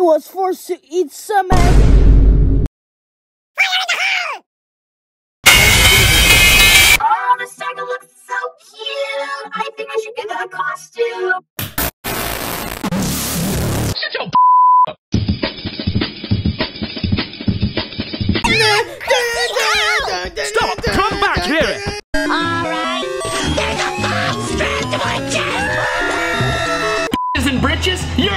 was forced to eat some egg. Oh, this tiger looks so cute. I think I should get her a costume. Shut your Stop! Come back here! Alright. There's a bomb strapped to my chest. And britches? You